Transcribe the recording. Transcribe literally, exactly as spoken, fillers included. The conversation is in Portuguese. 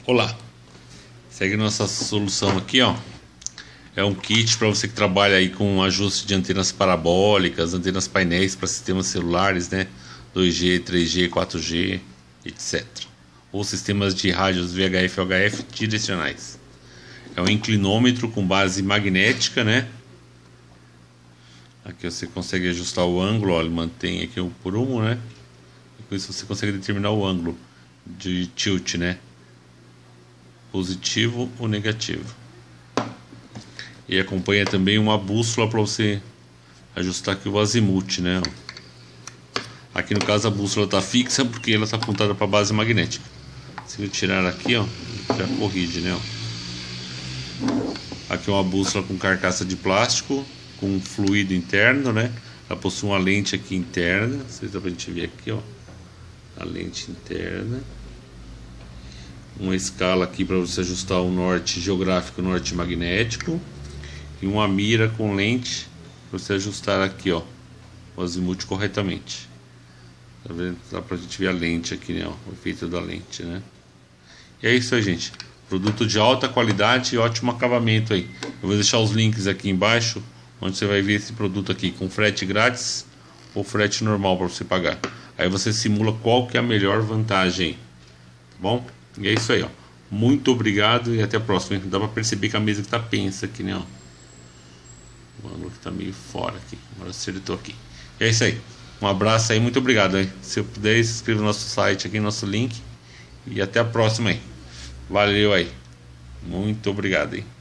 Olá, segue nossa solução aqui, ó. É um kit para você que trabalha aí com ajuste de antenas parabólicas, antenas painéis para sistemas celulares, né? dois G, três G, quatro G, etcétera. Ou sistemas de rádios V H F e U H F direcionais. É um inclinômetro com base magnética, né? Aqui você consegue ajustar o ângulo, ó, ele mantém aqui o prumo, né? E com isso você consegue determinar o ângulo de tilt, né? Positivo ou negativo. E acompanha também uma bússola para você ajustar aqui o azimuth, né? Aqui no caso a bússola está fixa porque ela está apontada para a base magnética. Se eu tirar aqui, ó, já corrige, né? Aqui é uma bússola com carcaça de plástico, com fluido interno, né? Ela possui uma lente aqui interna. Não sei se dá pra gente ver aqui, ó, a lente interna. Uma escala aqui para você ajustar o norte geográfico, o norte magnético, e uma mira com lente para você ajustar aqui, ó, o azimuth corretamente. Tá vendo? Dá pra gente ver a lente aqui, né, ó, o efeito da lente, né? E é isso aí, gente. Produto de alta qualidade e ótimo acabamento aí. Eu vou deixar os links aqui embaixo, onde você vai ver esse produto aqui com frete grátis ou frete normal para você pagar. Aí você simula qual que é a melhor vantagem, tá bom? E é isso aí, ó. Muito obrigado e até a próxima. Dá pra perceber que a mesa que tá pensa aqui, né, ó. O ângulo que tá meio fora aqui. Agora acertou aqui. E é isso aí. Um abraço aí, muito obrigado aí. Se eu puder, se inscreva no nosso site aqui, no nosso link. E até a próxima aí. Valeu aí. Muito obrigado aí.